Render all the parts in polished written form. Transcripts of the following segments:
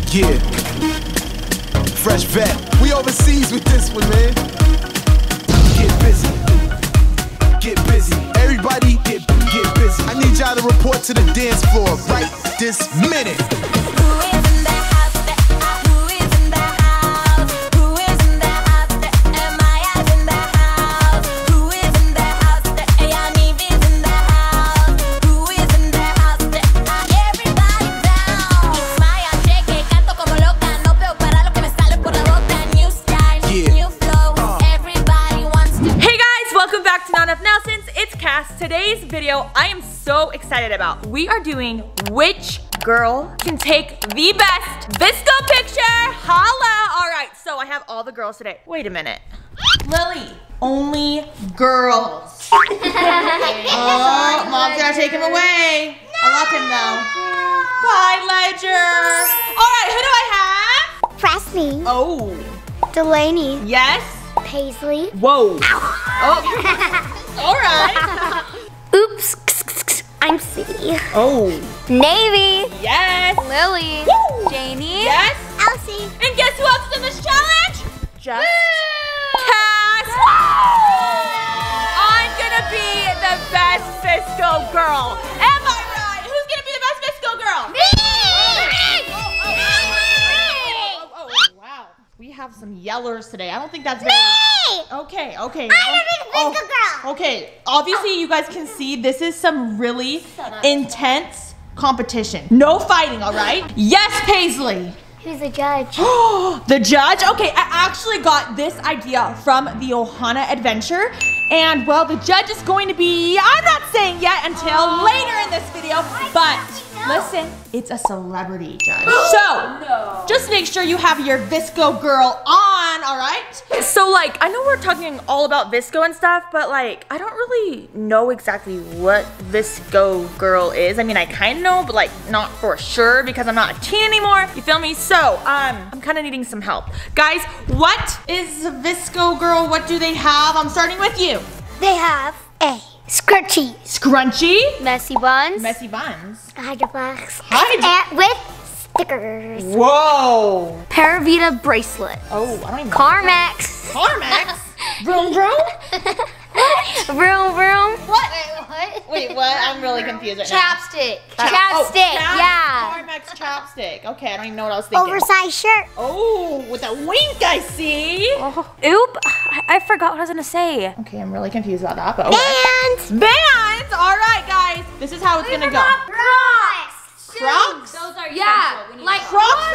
Yeah. Fresh vet. We overseas with this one, man. Get busy. Get busy. Everybody get busy. I need y'all to report to the dance floor right this minute. Today's video I am so excited about. We are doing which girl can take the best VSCO picture. Holla! All right, so I have all the girls today. Wait a minute. LiLee, only girls. Oh, mom's gonna take him away. No. I love him though. Bye, Ledger. All right, who do I have? PresLee. Oh. DeLayNee. Yes. PaisLee. Whoa. Oh. All right. Oops, I'm SaiDee. Oh. NayVee. Yes. LiLee. Woo. Jaine. Yes. ElleCee. And guess who else is in this challenge? Just Kass. I'm gonna be the best VSCO girl. Am I right? Who's gonna be the best VSCO girl? Me. Oh, wow. We have some yellers today. I don't think that's very... Okay. I'm gonna be the VSCO girl. Okay, obviously you guys can see this is some really intense competition. No fighting, all right? Yes, PaisLee. Who's the judge? The judge? Okay, I actually got this idea from the Ohana adventure. And well, the judge is going to be, I'm not saying yet until later in this video, but listen, it's a celebrity judge. So, just make sure you have your VSCO girl on, all right? So like, I know we're talking all about VSCO and stuff, but like, I don't really know exactly what VSCO girl is. I mean, I kind of know, but like, not for sure because I'm not a teen anymore, you feel me? So, I'm kind of needing some help. Guys, what is a VSCO girl? What do they have? I'm starting with you. They have a scrunchie. Scrunchie? Messy buns. Messy buns. Hydro flask. Hydro. With stickers. Whoa. Paravita bracelet. Oh, I don't even know. CarMax. CarMax? Vroom vroom? Vroom vroom. What? Wait, what? I'm really confused right now. Chapstick. Chapstick, yeah. CarMax chapstick. Okay, I don't even know what I was thinking. Oversized shirt. Oh, with a wink, I see. Oh. Oop, I forgot what I was gonna say. Okay, I'm really confused about that, but okay. Bands. Bands! All right, guys. This is how it's gonna go. Crocs. Crocs? Those are like Crocs?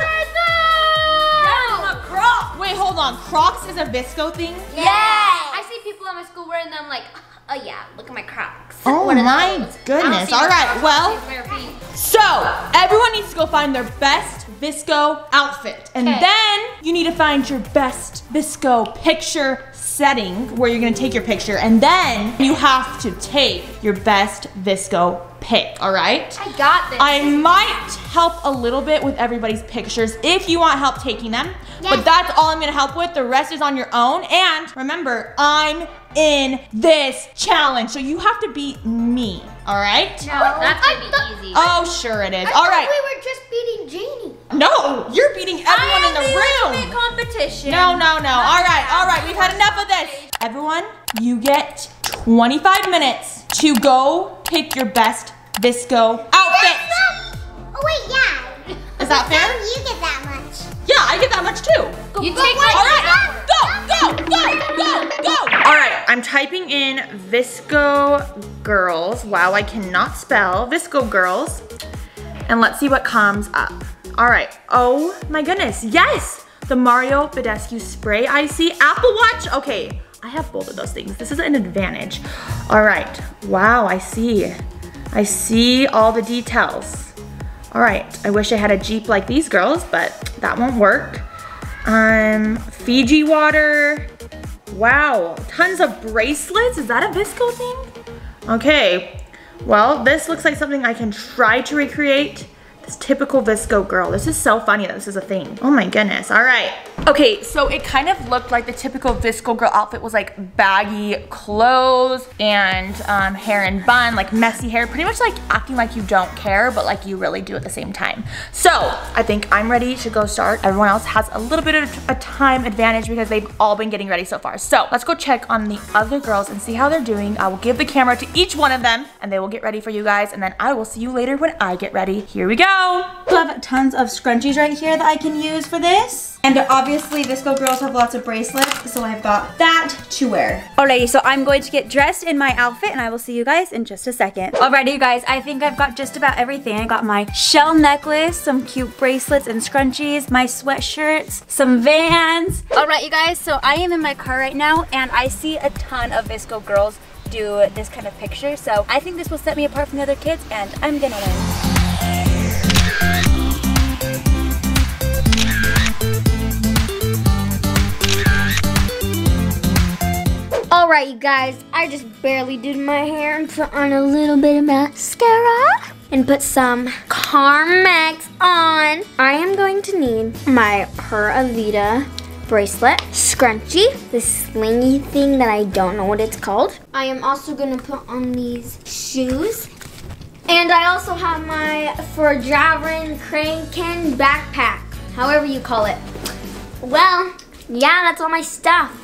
No. Crocs. Wait, hold on. Crocs is a VSCO thing? Yeah. I see people at my school wearing them like, oh yeah, look at my Crocs. Oh my goodness. All right, well, so everyone needs to go find their best VSCO outfit. And then you need to find your best VSCO picture setting where you're gonna take your picture. And then you have to take your best VSCO pic, all right? I got this. I might help a little bit with everybody's pictures if you want help taking them. Yes. But that's all I'm gonna help with. The rest is on your own. And remember, I'm in this challenge, so you have to beat me, all right? No, that's gonna be easy. Oh, sure it is. All right. We were just beating Jaine. No, you're beating everyone in the room. Competition. No. All right. We've had enough of this. Everyone, you get 25 minutes to go pick your best VSCO outfit. Oh wait, yeah. Is that fair? You get that much. Yeah, I get that much too. You take All right, go. All right, I'm typing in VSCO girls. Wow, I cannot spell VSCO girls. And let's see what comes up. All right, oh my goodness, yes. The Mario Badescu spray I see. Apple Watch, okay. I have both of those things. This is an advantage. All right, wow, I see. I see all the details. All right, I wish I had a Jeep like these girls, but that won't work. Fiji water. Wow, tons of bracelets. Is that a VSCO thing? Okay, well, this looks like something I can try to recreate. This typical VSCO girl. This is so funny that this is a thing. Oh my goodness, all right. Okay, so it kind of looked like the typical VSCO girl outfit was like baggy clothes and hair in bun, like messy hair, pretty much like acting like you don't care, but like you really do at the same time. So I think I'm ready to go start. Everyone else has a little bit of a time advantage because they've all been getting ready so far. So let's go check on the other girls and see how they're doing. I will give the camera to each one of them and they will get ready for you guys, and then I will see you later when I get ready. Here we go. I have tons of scrunchies right here that I can use for this. And obviously VSCO girls have lots of bracelets, so I've got that to wear. Alrighty, so I'm going to get dressed in my outfit and I will see you guys in just a second. Alrighty you guys, I think I've got just about everything. I got my shell necklace, some cute bracelets and scrunchies, my sweatshirts, some Vans. Alright you guys, so I am in my car right now and I see a ton of VSCO girls do this kind of picture. So I think this will set me apart from the other kids and I'm gonna win. Alright, you guys, I just barely did my hair and put on a little bit of mascara and put some Carmex on. I am going to need my Pura Vida bracelet, scrunchie, this slingy thing that I don't know what it's called. I am also gonna put on these shoes. And I also have my Forjavrin Kenn backpack, however you call it. Well, yeah, that's all my stuff.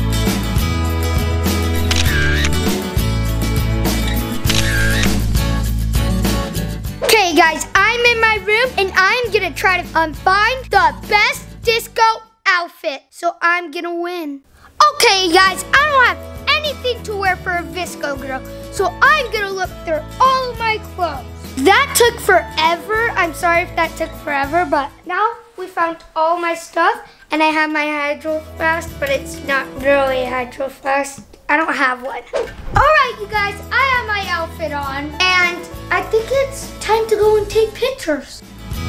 Okay guys, I'm in my room and I'm gonna try to find the best disco outfit. So I'm gonna win. Okay guys, I don't have anything to wear for a VSCO girl. So I'm gonna look through all of my clothes. That took forever. I'm sorry if that took forever, but now we found all my stuff and I have my Hydro Flask, but it's not really Hydro Flask. I don't have one. All right, you guys, I have my outfit on and I think it's time to go and take pictures.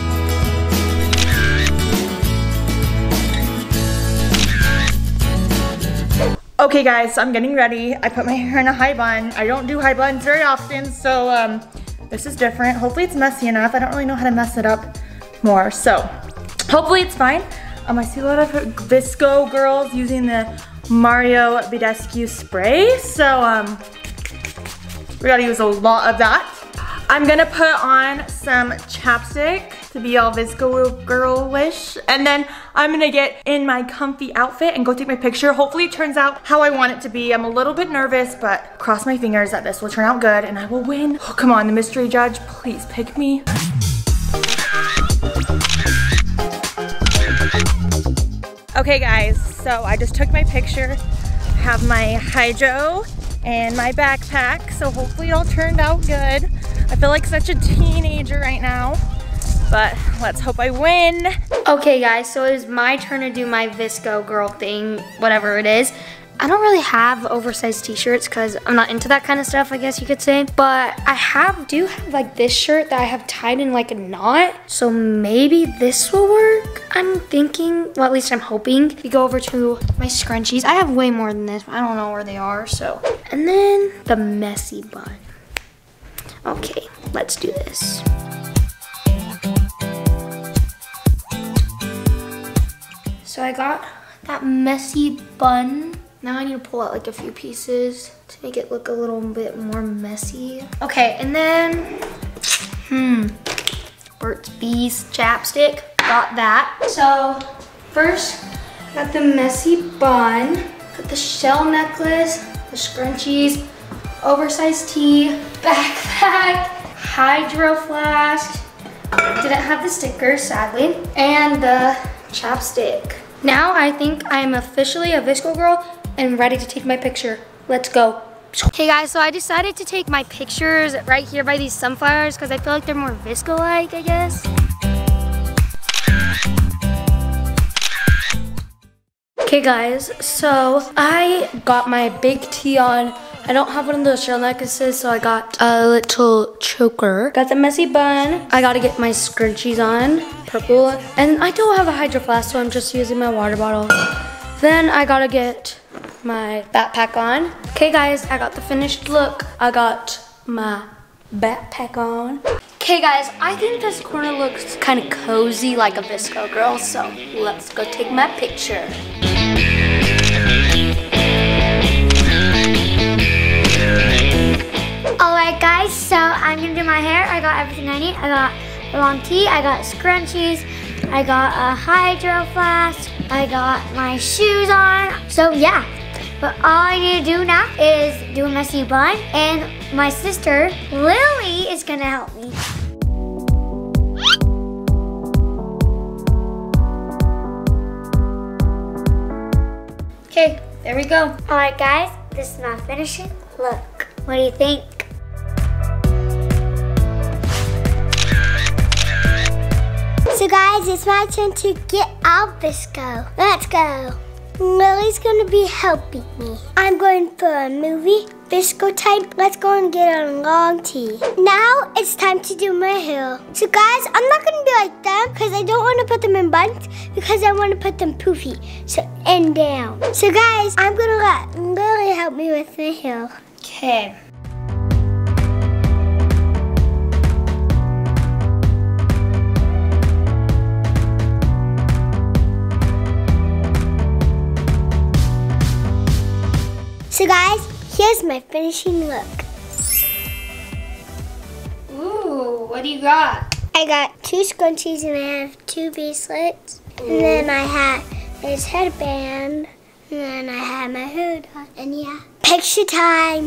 Okay guys, so I'm getting ready. I put my hair in a high bun. I don't do high buns very often, so this is different. Hopefully it's messy enough. I don't really know how to mess it up more, so hopefully it's fine. I see a lot of VSCO girls using the Mario Badescu spray, so we gotta use a lot of that. I'm gonna put on some chapstick to be all VSCO girl-ish, and then I'm gonna get in my comfy outfit and go take my picture. Hopefully it turns out how I want it to be. I'm a little bit nervous, but cross my fingers that this will turn out good and I will win. Oh, come on, the mystery judge, please pick me. Okay guys, so I just took my picture, have my hydro and my backpack, so hopefully it all turned out good. I feel like such a teenager right now, but let's hope I win. Okay guys, so it is my turn to do my VSCO girl thing, whatever it is. I don't really have oversized t-shirts because I'm not into that kind of stuff, I guess you could say. But I do have like this shirt that I have tied in like a knot. So maybe this will work, I'm thinking. Well, at least I'm hoping. We go over to my scrunchies. I have way more than this. I don't know where they are, so. And then the messy bun. Okay, let's do this. So I got that messy bun. Now I need to pull out like a few pieces to make it look a little bit more messy. Okay, and then, Burt's Bees chapstick, got that. So first, got the messy bun, got the shell necklace, the scrunchies, oversized tee, backpack, hydro flask, didn't have the sticker, sadly, and the chapstick. Now I think I'm officially a VSCO girl and ready to take my picture. Let's go. Hey guys, so I decided to take my pictures right here by these sunflowers because I feel like they're more VSCO-like, I guess. Okay guys, so I got my big tee on. I don't have one of those shell necklaces, so I got a little choker. Got the messy bun. I gotta get my scrunchies on, purple. And I don't have a hydro flask, so I'm just using my water bottle. Then I gotta get my backpack on. Okay guys, I got the finished look. I got my backpack on. Okay guys, I think this corner looks kind of cozy like a VSCO girl, so let's go take my picture. Alright guys, so I'm gonna do my hair. I got everything I need. I got a long tee, I got scrunchies, I got a hydro flask, I got my shoes on. So yeah, but all I need to do now is do a messy bun, and my sister, LiLee, is gonna help me. Okay, there we go. Alright guys, this is my finishing look. What do you think? So guys, it's my turn to get out VSCO. Let's go. LiLee's gonna be helping me. I'm going for a movie, VSCO type. Let's go and get a long tee. Now it's time to do my hair. So guys, I'm not gonna be like them because I don't want to put them in buns because I want to put them poofy, so and down. So guys, I'm gonna let LiLee help me with my hair. Okay. So guys, here's my finishing look. Ooh, what do you got? I got 2 scrunchies and I have 2 bracelets. And then I have this headband. And then I have my hood on. And yeah, picture time.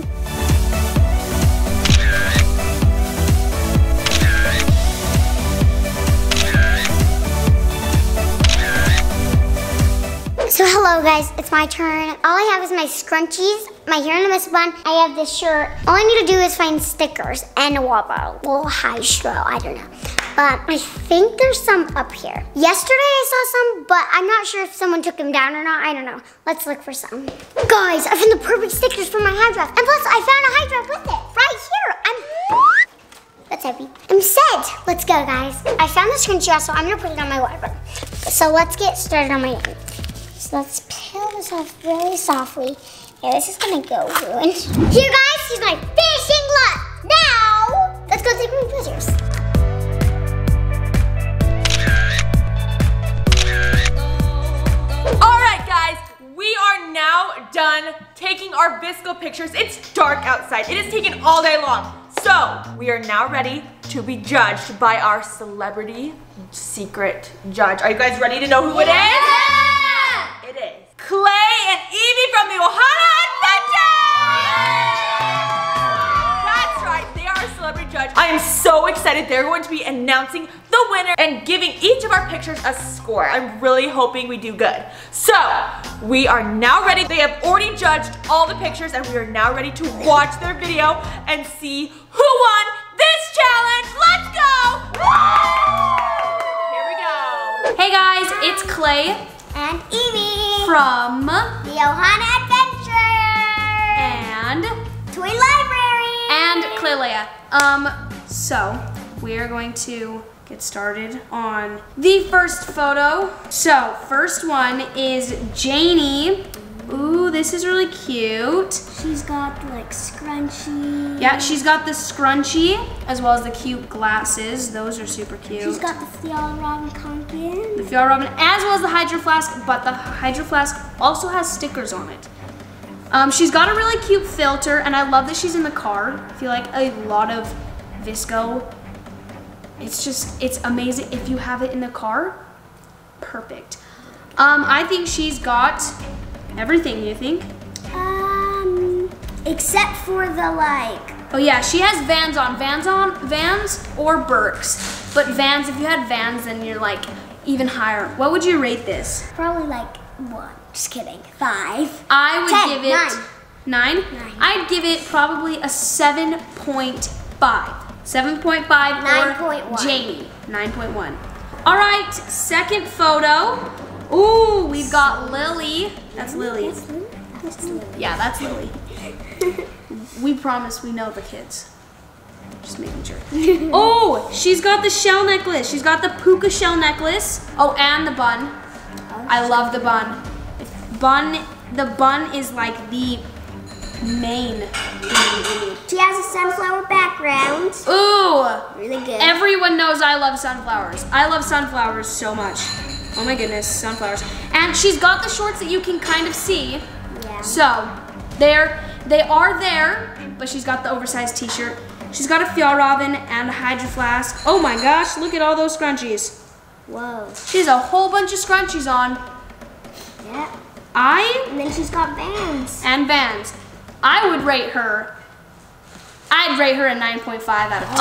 So hello guys, it's my turn. All I have is my scrunchies, my hair in a messy bun. I have this shirt. All I need to do is find stickers and a water bottle. A little high straw, I don't know. But I think there's some up here. Yesterday I saw some, but I'm not sure if someone took them down or not. I don't know. Let's look for some. Guys, I found the perfect stickers for my high dress. And plus I found a high dress with it, right here. That's heavy. I'm set. Let's go guys. I found this scrunchie, so I'm gonna put it on my water bottle. So let's get started on my end. So let's peel this off really softly. Yeah, this is gonna go ruined. Here guys, here's my finishing look. Now, let's go take my pictures. All right, guys, we are now done taking our VSCO pictures. It's dark outside. It has taken all day long. So we are now ready to be judged by our celebrity secret judge. Are you guys ready to know who it is? It is Clay and Evie from the Ohana Adventure! That's right, they are a celebrity judge. I am so excited. They're going to be announcing the winner and giving each of our pictures a score. I'm really hoping we do good. So, we are now ready. They have already judged all the pictures and we are now ready to watch their video and see who won this challenge. Let's go! Here we go. Hey guys, it's Clay And Evie from the Ohana Adventure and Toy Library and Claylea. So we're going to get started on the first photo. So first one is Jaine. Ooh, this is really cute. She's got like scrunchie. Yeah, she's got the scrunchie as well as the cute glasses. Those are super cute. She's got the Fjord Robin pumpkin. The Fjord Robin as well as the Hydro Flask, but the Hydro Flask also has stickers on it. She's got a really cute filter and I love that she's in the car. I feel like a lot of VSCO, it's amazing if you have it in the car. Perfect. I think she's got everything, you think? Except for the like. Oh yeah, she has Vans on. Vans or Birks. But Vans, if you had Vans, then you're like even higher. What would you rate this? Probably like 1. Just kidding. 5. I would 10, give it 9. I'd give it probably a 7.5. 7.5 for Jaine. 9.1. All right, second photo. Ooh, we've got LiLee. That's LiLee. Yeah, that's LiLee. We promise we know the kids. Just making sure. Oh, she's got the shell necklace. She's got the puka shell necklace. Oh, and the bun. I love the bun. The bun is like the mane. She has a sunflower background. Ooh. Really good. Everyone knows I love sunflowers. I love sunflowers so much. Oh my goodness, sunflowers. And she's got the shorts that you can kind of see. Yeah. So, they are there, but she's got the oversized t-shirt. She's got a Fjallraven and a Hydro Flask. Oh my gosh, look at all those scrunchies. Whoa. She has a whole bunch of scrunchies on. Yeah. And then she's got Vans. And Vans. I'd rate her a 9.5 out of 10.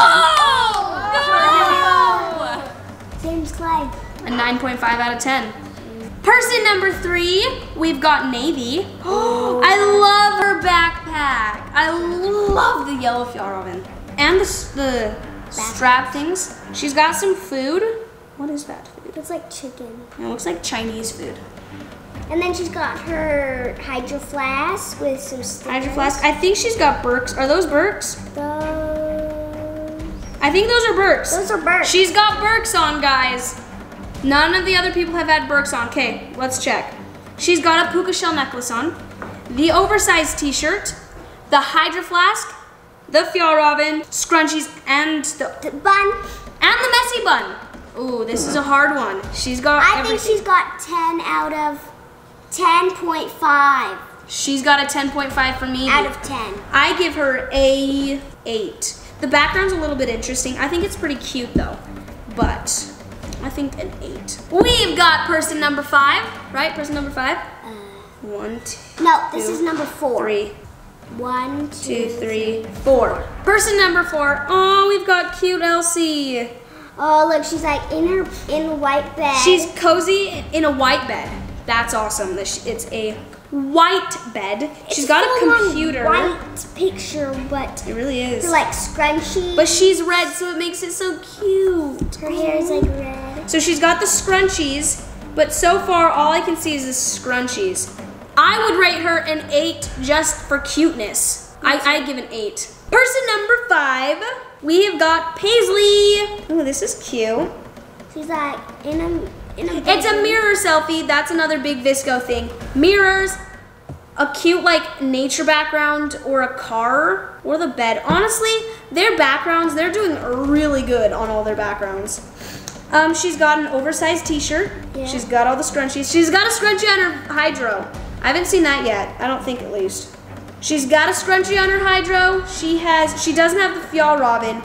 Oh! No! Seems like A 9.5 out of 10. Person number 3, we've got NayVee. I love her backpack. I love the yellow Fjallraven. And the strap things. She's got some food. What is that food? it's like chicken. It looks like Chinese food. And then she's got her Hydro Flask with some stickers. Hydro Flask. I think she's got Birks. Are those Birks? I think those are Birks. Those are Birks. She's got Birks on, guys. None of the other people have had Birks on. Okay, let's check. She's got a puka shell necklace on, the oversized t-shirt, the Hydro Flask, the Fjallraven, scrunchies, and the bun. And the messy bun. Ooh, this is a hard one. She's got I think she's got 10 out of 10.5. She's got a 10.5 for me. Out of 10. I give her a 8. The background's a little bit interesting. I think it's pretty cute though, but I think an 8. We've got person number 5, right? Person number 5? 1, 2. No, this is number 4. 3. 1, 2, 3, 4. Person number 4. Oh, we've got cute ElleCee. Oh, look, she's like in a white bed. She's cozy in a white bed. That's awesome. It's a white bed. She's got a computer. White picture, but it really is. For like scrunchie. But she's red, so it makes it so cute. Her hair is like red. So she's got the scrunchies, but so far all I can see is the scrunchies. I would rate her an 8 just for cuteness. I give an 8. Person number 5, we have got PaisLee. Oh, this is cute. She's like in a It's a mirror selfie. That's another big VSCO thing. Mirrors, a cute like nature background or a car or the bed. Honestly, their backgrounds, they're doing really good on all their backgrounds. She's got an oversized t-shirt. Yeah. She's got all the scrunchies. She's got a scrunchie on her Hydro. I haven't seen that yet. I don't think, at least. She's got a scrunchie on her Hydro. She doesn't have the Fjallraven.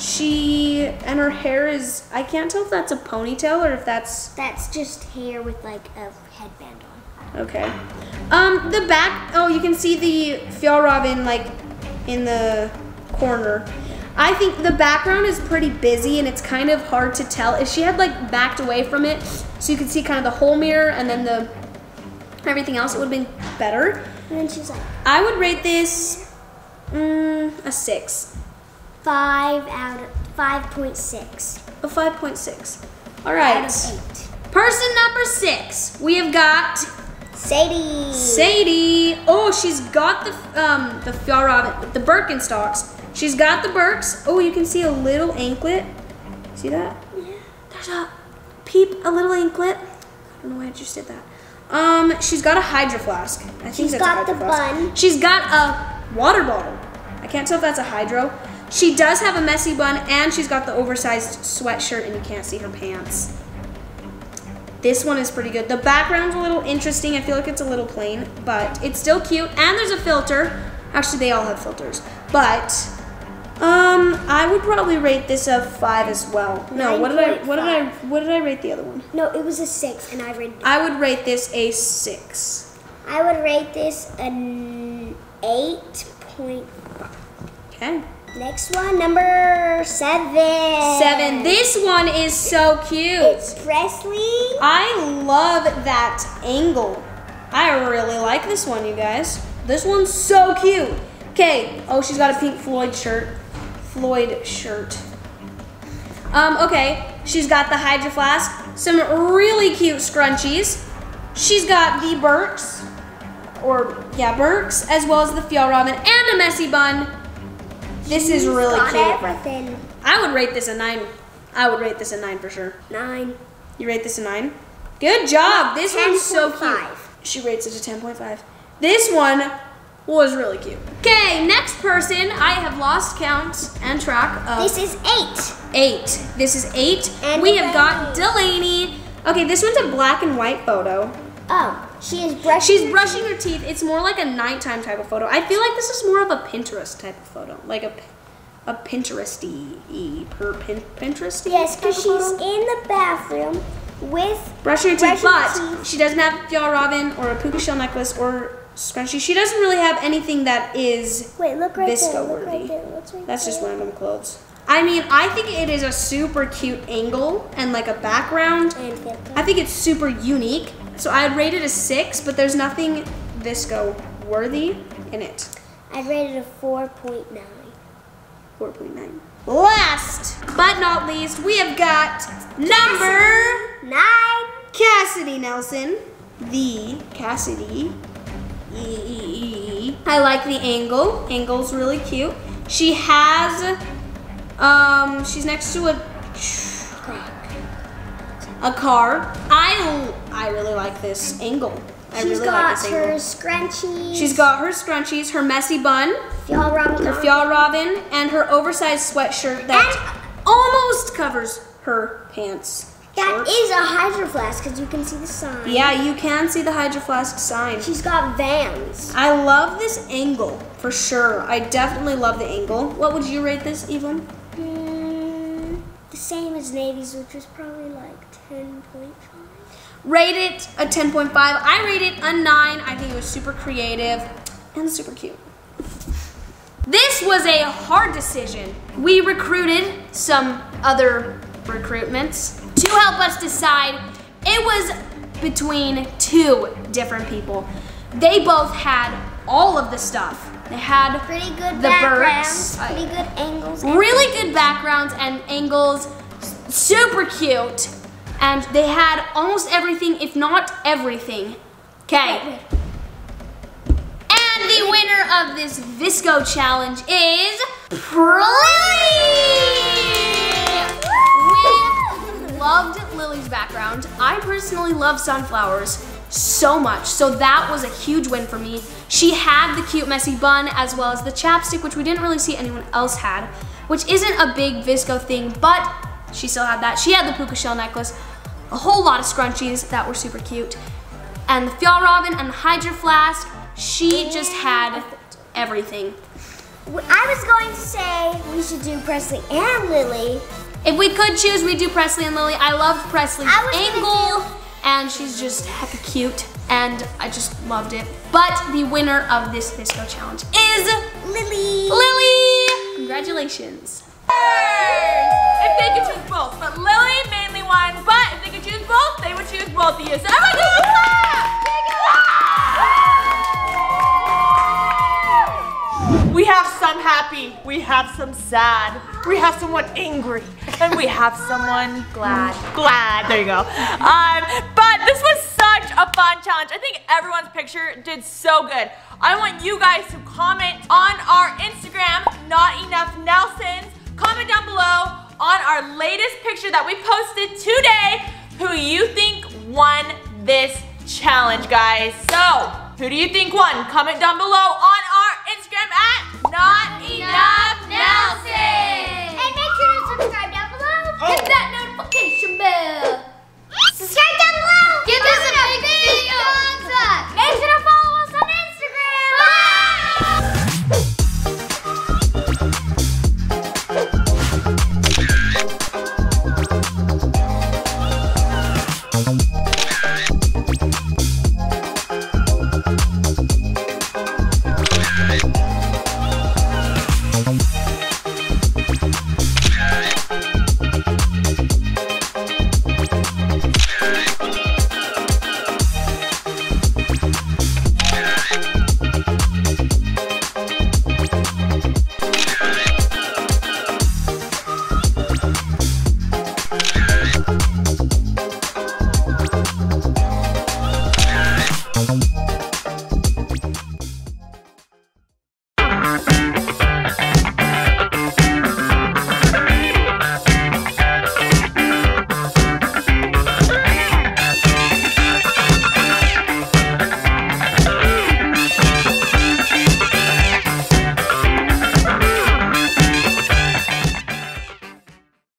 And her hair is, I can't tell if that's a ponytail or if that's just hair with like a headband on. Okay. The back, oh, you can see the Fjallraven like in the corner. I think the background is pretty busy and it's kind of hard to tell. If she had like backed away from it so you could see kind of the whole mirror and then everything else, it would have been better. And then she's like, I would rate this a 6. 5 out of 5.6. A 5.6. All right. Out of 8. Person number 6, we have got SaiDee. SaiDee. Oh, she's got the Fjallraven, the Birkenstocks. She's got the Birks. Oh, you can see a little anklet. See that? Yeah. There's a little anklet. I don't know why I just did that. She's got a Hydro Flask. I think she's got the bun. She's got a water bottle. I can't tell if that's a Hydro. She does have a messy bun, and she's got the oversized sweatshirt, and you can't see her pants. This one is pretty good. The background's a little interesting. I feel like it's a little plain, but it's still cute. And there's a filter. Actually, they all have filters. But I would probably rate this a 5 as well. No, what did I rate the other one? No, it was a 6, and I rated it. I would rate this a 6. I would rate this an 8.5. Okay. Next one, number 7. 7. This one is so cute. It's PresLee. I love that angle. I really like this one, you guys. This one's so cute. Okay. Oh, she's got a pink Floyd shirt. Okay. She's got the Hydro Flask. Some really cute scrunchies. She's got the Birks. Birks, as well as the Fjallraven and a messy bun. This is really cute. Everything. I would rate this a 9. I would rate this a 9 for sure. 9. You rate this a 9? Good job. This one's so cute. 10.5. She rates it a 10.5. This one, was really cute. Okay, next person. I have lost count and track of. This is 8. 8. This is 8. And we have got DeLayNee. Okay, this one's a black and white photo. Oh, she's brushing. She's brushing her teeth. It's more like a nighttime type of photo. I feel like this is more of a Pinterest type of photo, like a Pinteresty, Pinteresty. Yes, because she's in the bathroom with brushing her teeth, but she doesn't have a fjallraven or a puka shell necklace or scrunchie. She doesn't really have anything that is VSCO worthy. That's just random clothes. I mean, I think it is a super cute angle and like a background. I think it's super unique. So I'd rate it a 6, but there's nothing VSCO worthy in it. I'd rate it a 4.9. 4.9. Last but not least, we have got number 9. Cassidy Nelson. The Cassidy. I like the angle. Angle's really cute. She has, she's next to a car. I really like this angle. She's got her scrunchies. She's got her scrunchies, her messy bun, her fjallraven, and her oversized sweatshirt that almost covers her pants. That is a Hydro Flask because you can see the sign. Yeah, you can see the Hydro Flask sign. She's got Vans. I love this angle for sure. I definitely love the angle. What would you rate this, Evelyn? The same as NayVee's, which was probably like 10.5. Rate it a 10.5. I rate it a 9. I think it was super creative and super cute. This was a hard decision. We recruited some other recruitments to help us decide. It was between 2 different people. They both had all of the stuff. They had pretty good the backgrounds, birds, pretty good angles. Really good backgrounds and angles, super cute. And they had almost everything, if not everything. Okay. And the winner of this VSCO challenge is PresLee! We loved LiLee's background. I personally love sunflowers so much, so that was a huge win for me. She had the cute messy bun as well as the chapstick, which we didn't really see anyone else had, which isn't a big VSCO thing, but she still had that. She had the puka shell necklace, a whole lot of scrunchies that were super cute, and the fjallraven and the Hydro Flask. She just had everything. I was going to say we should do PresLee and LiLee. If we could choose, we'd do PresLee and LiLee. I loved PresLee's angle, and she's just hecka cute, and I just loved it. But the winner of this VSCO challenge is LiLee. LiLee! Congratulations. If they could choose both, but LiLee mainly won, but if they could choose both, they would choose both of you. So everyone give a clap! We have some happy, we have some sad, we have someone angry, and we have someone glad. Glad, there you go. But this was such a fun challenge. I think everyone's picture did so good. I want you guys to comment on our Instagram, Not Enough Nelsons. Comment down below on our latest picture that we posted today who you think won this challenge, guys. So, who do you think won? Comment down below on our Instagram at Not Enough